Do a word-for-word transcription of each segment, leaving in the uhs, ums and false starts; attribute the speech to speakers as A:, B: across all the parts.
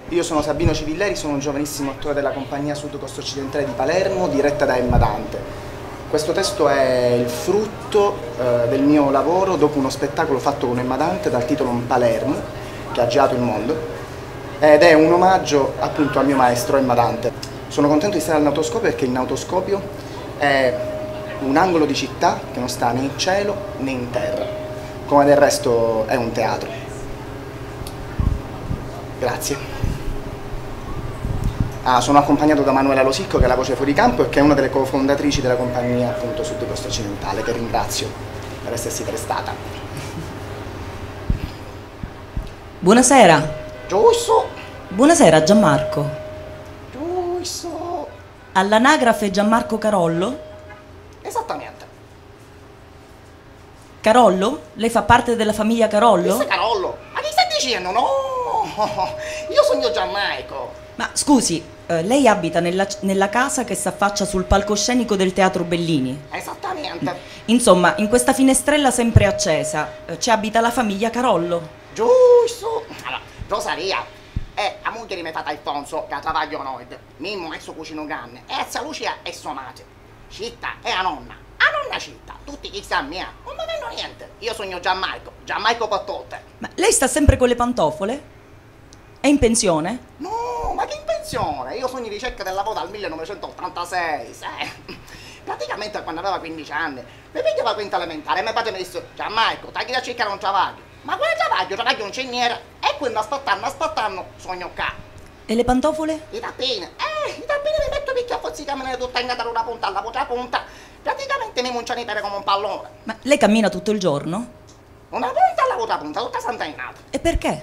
A: Io sono Sabino Civilleri, sono un giovanissimo attore della compagnia Sud Costa Occidentale di Palermo, diretta da Emma Dante. Questo testo è il frutto eh, del mio lavoro dopo uno spettacolo fatto con Emma Dante dal titolo Palermo, che ha girato il mondo, ed è un omaggio appunto al mio maestro Emma Dante. Sono contento di stare al Nautoscopio perché il Nautoscopio è un angolo di città che non sta né in cielo né in terra, come del resto è un teatro. Grazie. Ah, sono accompagnato da Manuela Losicco, che è la voce fuori campo e che è una delle cofondatrici della compagnia appunto Sud Costa Occidentale, che ringrazio per essersi prestata.
B: Buonasera.
A: Giusto.
B: Buonasera Gianmarco.
A: Giusto.
B: All'anagrafe Gianmarco Carollo?
A: Esattamente.
B: Carollo? Lei fa parte della famiglia Carollo?
A: Questo è Carollo. Ma che stai dicendo? No, io sono Gianmarco.
B: Ma scusi, eh, lei abita nella, nella casa che si affaccia sul palcoscenico del Teatro Bellini?
A: Esattamente.
B: Insomma, in questa finestrella sempre accesa eh, ci abita la famiglia Carollo.
A: Giusto. Allora, Rosaria è la moglie di mio fratello Alfonso, che lavora noi. Mimmo è suo cugino Ganne, e zia Lucia è sua madre. Citta è la nonna. La nonna Citta, tutti chi sa mia, non mi vengono niente. Io sono Gianmarco, Gianmarco Pattotte.
B: Ma lei sta sempre con le pantofole? È in pensione?
A: No, ma che in pensione? Io sono in ricerca del lavoro dal millenovecentottantasei, sai? Praticamente quando aveva quindici anni, mi pigliava quinta elementare e mio padre mi disse: Gianmarco, tagli da cercare un travaglio. Ma quale travaglio? Travaglio non c'è niente. E quindi aspettando, aspettando, sogno qua.
B: E le pantofole?
A: I tappini, eh, i tappini mi metto picchio a fozzicamene tutta in da una punta all'altra punta. Praticamente mi munciano i pere come un pallone.
B: Ma lei cammina tutto il giorno?
A: Una punta all'altra punta, tutta santa innata.
B: E perché?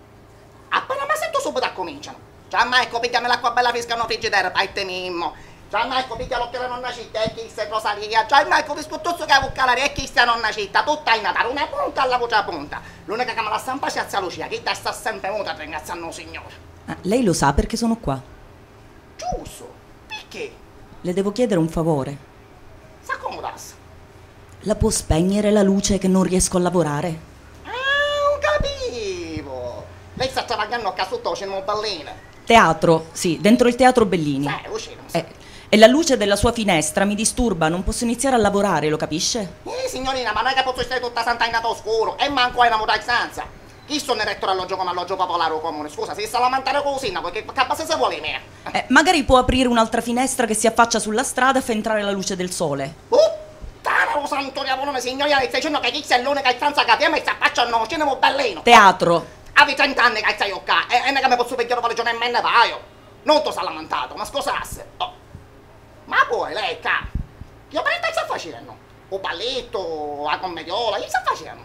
A: Appena mi sento subito cominciano. Gianmarco, pigliami l'acqua bella fresca no frigidaire, parte mimmo. Gianmarco, piglia l'occhio alla nonna Citta, e chi sei Rosaria. Gianmarco, biscottoso che avevo calare, e chi sei nonna Citta, tutta in Natale, una punta alla voce punta. L'unica che me la stampa c'è zia Lucia, che da sta sempre muta ringraziando il Signore.
B: Ah, lei lo sa perché sono qua.
A: Giusto, perché?
B: Le devo chiedere un favore.
A: S'accomodasse.
B: La può spegnere la luce che non riesco a lavorare?
A: Ah, non capivo. Lei sta travagliando a casa sotto, c'è un balline.
B: Teatro, sì, dentro il Teatro Bellini.
A: Sai, uscire.
B: Eh, e la luce della sua finestra mi disturba, non posso iniziare a lavorare, lo capisce?
A: Eh, signorina, ma non è che posso stare tutta santa in gato oscuro e manco è una mutanza. Chi sono il rettore alloggio come alloggio popolare o comune? Scusa, si sta lamentando così, no? Perché cappa se vuole me.
B: Eh, magari può aprire un'altra finestra che si affaccia sulla strada e fa entrare la luce del sole.
A: Puttana, lo santo diavolo, signorina, stai dicendo che chi è l'unica stanza che abbiamo e si affaccia no, ce ne vuoi bellino.
B: Teatro.
A: Avevi trenta anni che stai qua e, e non è che mi posso pigliare la regione e me ne vai. Non ti sta lamentato, ma scusasse. Oh. Ma poi lei, ca? Che operetta sta facendo? O balletto, la commediola, che sta facendo?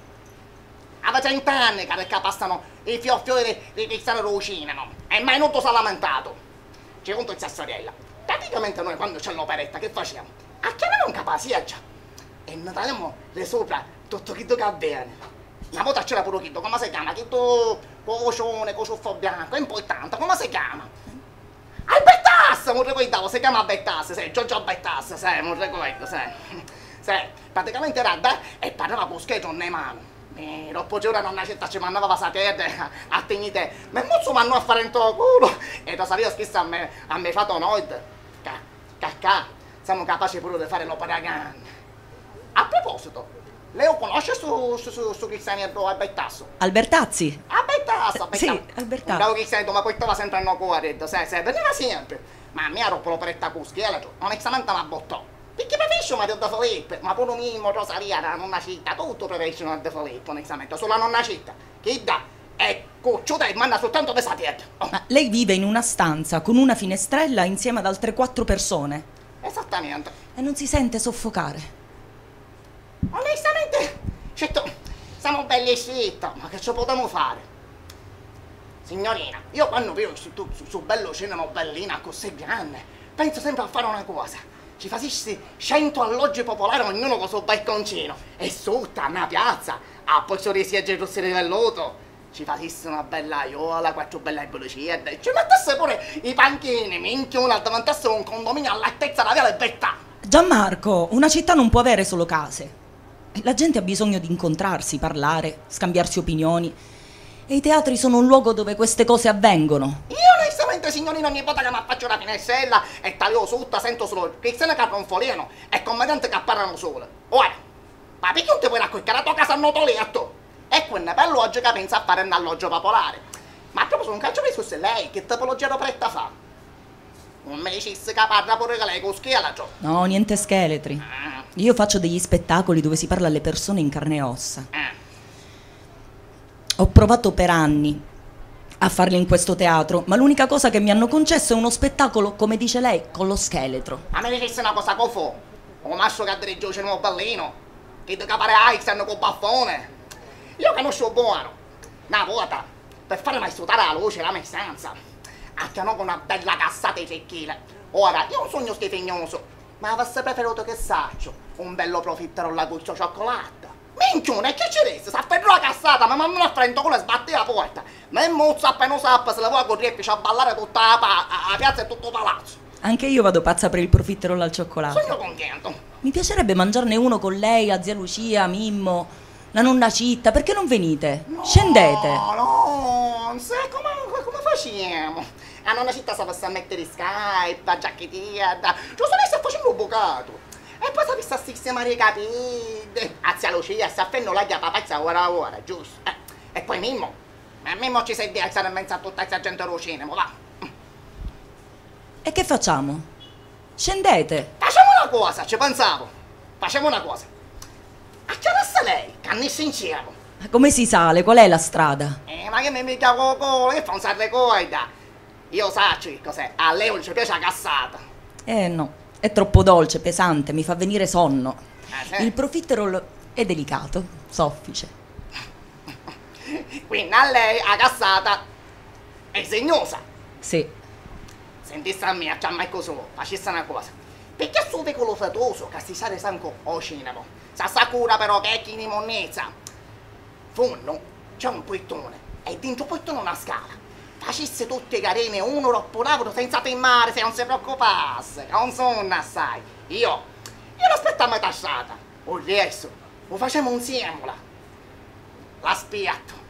A: Aveva trenta anni che perché passano i fior fiori di cristiano lucine, no? E mai non ti sta lamentato. Ci conto questa storiella. Praticamente noi quando c'è l'operetta, che facciamo? Acchiamiamo un capacieggia e ne tagliamo le sopra tutto quello che va bene. Una volta c'era pure quello, come si chiama? Quello cocione, cociuffo bianco, è importante, come si chiama? Albertas, non ricordavo, si chiama Albertas, sai, Giorgio Albertas, sai, non ricordo, sai. Sai, praticamente era da e parlava con scheletro nei mani. E dopo giorno nonna Citta ci mandava la terra a tegnite, ma molto mi hanno a fare in tuo culo. E da sapere spesso a me, a me fatto noi, cacca, siamo capaci pure di fare l'opera grande. A proposito, lei lo conosce su, su, su, su Cristianetto Albertasso?
B: Albertazzi?
A: Albertasso, Albertasso.
B: Sì, Albertasso.
A: Un bravo Cristianetto, ma portava sempre il cuore, sai, sai, veniva sempre. Ma a me ero l'operetta con scheletro, onestamente mi abbottò. Perché preferisco Mario De Filippo, ma pure Mimmo, Rosaria, la nonna Citta, tutto preferiscono De Filippo, onestamente, solo la nonna Citta, che dà, è cocciuta e manda soltanto per sa testa. Oh.
B: Ma lei vive in una stanza con una finestrella insieme ad altre quattro persone?
A: Esattamente.
B: E non si sente soffocare?
A: Onestamente, certo, siamo belli e scitta, ma che ci potremmo fare? Signorina, io quando vedo su, su, su bello cinema bellina così grande, penso sempre a fare una cosa. Ci facessi cento alloggi popolari, ognuno con il suo balconcino, e sotto a una piazza, a pozzo di siegge rossi di velluto, ci facessi una bella aiola, quattro belle bollicette, ci mettesse pure i panchini, minchiona, davanti un condominio all'altezza della via Libertà.
B: Gianmarco, una città non può avere solo case. La gente ha bisogno di incontrarsi, parlare, scambiarsi opinioni. E i teatri sono un luogo dove queste cose avvengono.
A: Io onestamente, signorina, ogni volta che mi affaccio una finestrella e taglio sotto sento solo persone che ronfoliano e commedianti che parlano solo. Ora, ma perché non ti puoi raccogliere la tua casa a notoletto? E quindi per l'oggi che pensa a fare un alloggio popolare. Ma proprio sono un calcio preso se lei, che tipologia di pretta fa? Non mi dicessi che parla pure che lei con scheletro.
B: No, niente scheletri.
A: Ah,
B: Io faccio degli spettacoli dove si parla alle persone in carne e ossa.
A: ah.
B: Ho provato per anni a farli in questo teatro, ma l'unica cosa che mi hanno concesso è uno spettacolo, come dice lei, con lo scheletro.
A: Ma mi dicessi una cosa con fu? Un masso che dirige il nuovo ballino, che deve fare Einstein con baffone. Io conosco buono. Una volta, per fare mai sudare la luce la mia stanza, attiano con una bella cassata di cecchine. Ora, io non sono stifignoso, ma avessi preferito che saccio, un bello profittero alla guscio cioccolato. Minchione, che ci resta? Si afferrò la cassata, ma mamma a frente con le sbatte la porta. Ma il mozzo appena sappa se la vuoi con riesce a ballare tutta la, pa- a, a piazza e tutto il palazzo.
B: Anche io vado pazza per il profiterol al cioccolato.
A: Sono contento.
B: Mi piacerebbe mangiarne uno con lei, la zia Lucia, Mimmo, la nonna Citta. Perché non venite?
A: No,
B: Scendete.
A: no, non sai come, come facciamo? La nonna città sapesse a mettere Skype, a giacchettina, giusto lei sta facendo un bucato. E poi sapesse a sistemare i capelli, a zia Lucia, sta facendo la chiapa pazza ora ora, giusto? Eh, e poi Mimmo, ma Mimmo ci sei di alzare in mezzo a tutta questa gente al cinema, va?
B: E che facciamo? Scendete.
A: Facciamo una cosa, ci pensavo. Facciamo una cosa. Acciarassa lei, che ne insieme.
B: Come si sale? Qual è la strada?
A: Eh, ma che mi mica coco, che fa un sarrecoida? Io saccio che cos'è, a lei non ci piace la cassata.
B: Eh no, è troppo dolce, pesante, mi fa venire sonno.
A: Ah, sì?
B: Il profiterol è delicato, soffice.
A: Quindi a lei la cassata è segnosa.
B: Sì.
A: Sentisse a me, a mai così, facesse una cosa. Perché è suo veicolo fatoso che si sale sanco o cinema? Sa sicura però che è chi di monnezza. Funno, c'è un portone e dentro il portone una scala. Facesse tutte carene uno troppo lavoro senza filmare se non si preoccupasse, che non sono assai. Io, io l'aspetto a metà strada. O adesso, lo facciamo insieme. La spiatto.